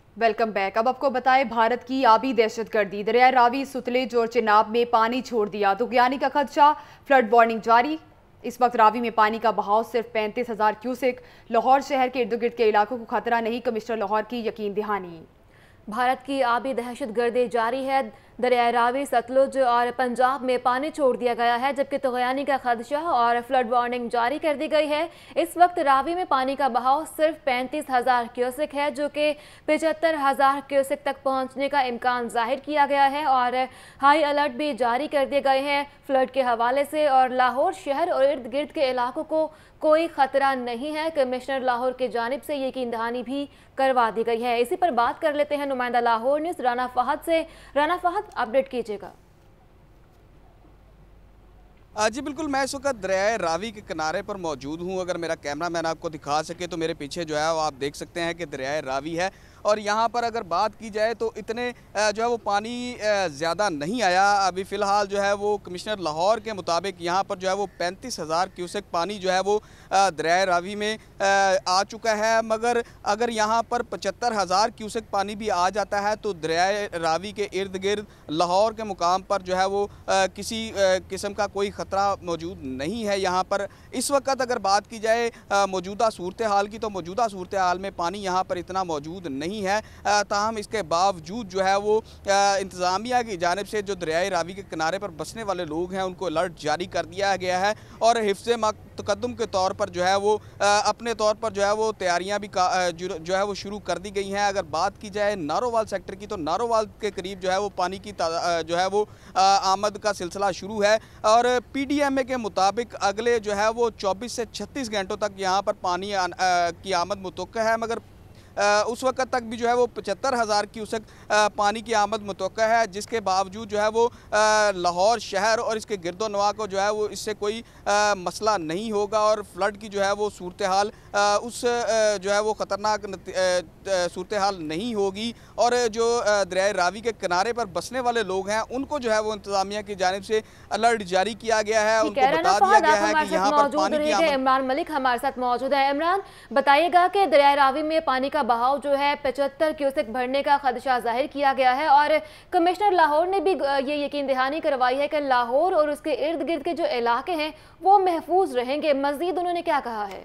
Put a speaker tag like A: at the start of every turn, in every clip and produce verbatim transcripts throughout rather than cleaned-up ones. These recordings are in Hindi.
A: Welcome back. अब आपको बताएं, भारत की आबी दहशतगर्दी, दरिया रावी, सुतलेज और चिनाब में पानी छोड़ दिया, तुगयानी का खदशा, फ्लड वार्निंग जारी। इस वक्त रावी में पानी का बहाव सिर्फ पैंतीस हजार क्यूसेक। लाहौर शहर के इर्द गिर्द के इलाकों को खतरा नहीं, कमिश्नर लाहौर की यकीन दहानी।
B: भारत की आबी दहशतगर्दी जारी है। दरिया रावी, सतलुज और पंजाब में पानी छोड़ दिया गया है, जबकि तुगयानी का खदशा और फ्लड वार्निंग जारी कर दी गई है। इस वक्त रावी में पानी का बहाव सिर्फ पैंतीस हजार क्यूसेक है, जो कि पचहत्तर हजार क्यूसेक तक पहुंचने का इम्कान जाहिर किया गया है और हाई अलर्ट भी जारी कर दिए गए हैं फ्लड के हवाले से। और लाहौर शहर और इर्द गिर्द के इलाकों को कोई खतरा नहीं है। कमिश्नर लाहौर की जानिब से यकीन दहानी भी करवा दी गई है। इसी पर बात कर लेते हैं नुमाइंदा लाहौर न्यूज़ राना फहद से। राना फहद, अपडेट कीजिएगा।
C: जी बिल्कुल, मैं इस वक्त दरिया रावी के किनारे पर मौजूद हूँ। अगर मेरा कैमरा मैन आपको दिखा सके तो मेरे पीछे जो है वो आप देख सकते हैं कि दरिया रावी है। और यहाँ पर अगर बात की जाए तो इतने जो है वो पानी ज़्यादा नहीं आया अभी फ़िलहाल। जो है वो कमिश्नर लाहौर के मुताबिक यहाँ पर जो है वो पैंतीस हज़ार क्यूसेक पानी जो है वो दरिया रावी में आ चुका है। मगर अगर यहाँ पर पचहत्तर हज़ार क्यूसेक पानी भी आ जाता है तो दरिया रावी के इर्द गिर्द लाहौर के मुकाम पर जो है वो किसी किस्म का कोई ख़तरा मौजूद नहीं है। यहाँ पर इस वक्त अगर बात की जाए मौजूदा सूरत हाल की, तो मौजूदा सूरत हाल में पानी यहाँ पर इतना मौजूद नहीं नहीं है। ताहम इसके बावजूद जो है वो इंतज़ामिया की जानिब से जो दरियाई रावी के किनारे पर बसने वाले लोग हैं उनको अलर्ट जारी कर दिया गया है और हिफ्ज़ तकद्दुम के तौर पर जो है वो अपने तौर पर जो है वो तैयारियां भी जो है वो शुरू कर दी गई हैं। अगर बात की जाए नारोवाल सेक्टर की, तो नारोवाल के करीब जो है वो पानी की जो है वो आमद का सिलसिला शुरू है और पी डी एम ए के मुताबिक अगले जो है वो चौबीस से छत्तीस घंटों तक यहाँ पर पानी की आमद मुतवक्का है। मगर उस वक्त तक भी जो है वो पचहत्तर हज़ार क्यूसेक पानी की आमद मुतवक्का है, जिसके बावजूद जो है वो लाहौर शहर और इसके गिरदोनवा को जो है वो इससे कोई आ, मसला नहीं होगा और फ्लड की जो है वो सूरत हाल उस जो है वो ख़तरनाक सूरत हाल नहीं होगी। और जो दरिया रावी के किनारे पर बसने वाले लोग हैं उनको जो है वो इंतज़ामिया की जानिब से अलर्ट जारी किया गया है, उनको बता दिया गया है कि यहाँ पर पानी की आमद।
B: इमरान मलिक हमारे साथ मौजूद है। इमरान, बताइएगा कि दरिया रावी में पानी का बहाव जो है पचहत्तर क्यूसेक बढ़ने का खदशा जाहिर किया गया है और कमिश्नर लाहौर ने भी ये यकीन दहानी करवाई है कि लाहौर और उसके इर्द गिर्द के जो इलाके हैं वो महफूज रहेंगे। मजीद उन्होंने क्या कहा है?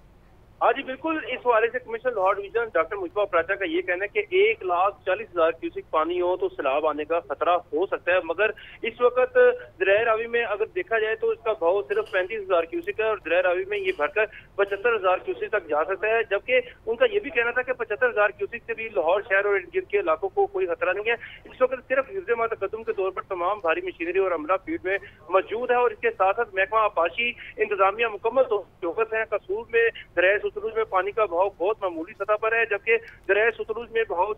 D: हाँ जी बिल्कुल, इस हवाले से commissioner Lahore division doctor Mujtaba Pracha का ये कहना है कि एक लाख चालीस हजार क्यूसेक पानी हो तो सैलाब आने का खतरा हो सकता है। मगर इस वक्त दरिया रावी में अगर देखा जाए तो इसका भाव सिर्फ पैंतीस हजार क्यूसेक है और दरिया रावी में ये भरकर पचहत्तर हजार क्यूसेक तक जा सकता है। जबकि उनका ये भी कहना था कि पचहत्तर हजार क्यूसेक से भी लाहौर शहर और इर्द गिर्द के इलाकों को कोई खतरा नहीं है। इस वक्त सिर्फ हिफ्ज़ तकद्दुम के तौर पर तमाम भारी मशीनरी और अमला फील्ड में मौजूद है और इसके साथ साथ महकमा आपाशी इंतजामिया मुकम्मल चौकस है। कसूर में दरिया सतलुज में पानी का बहाव बहुत मामूली सतह पर है, जबकि दरिया सतलुज में बहाव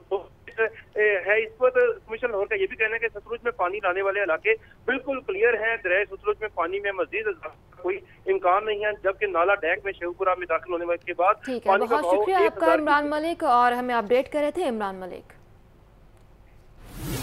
D: है। इस पर कमिश्नर लाहौर का ये भी कहना है कि सतलुज में पानी लाने वाले इलाके बिल्कुल क्लियर हैं। दरिया सतलुज में पानी में मजीद कोई इम्कान नहीं है, जबकि नाला डैक में शेखपुरा में दाखिल होने के बाद
B: पानी का बहाव। शुक्रिया आपका इमरान मलिक, और हमें अपडेट कर रहे थे इमरान मलिक।